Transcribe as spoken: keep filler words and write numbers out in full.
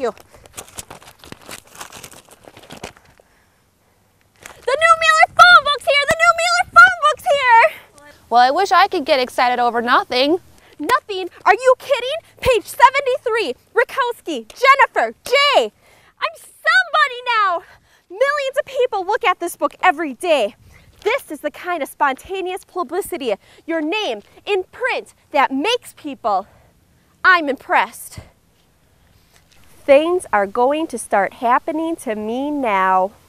you. The new Mueller phone book's here! The new Mueller phone book's here! Well, I wish I could get excited over nothing. Nothing? Are you kidding? Page seventy-three, Rakowski, Jennifer, Jay. I'm somebody now. Millions of people look at this book every day. This is the kind of spontaneous publicity, your name in print, that makes people. I'm impressed. Things are going to start happening to me now.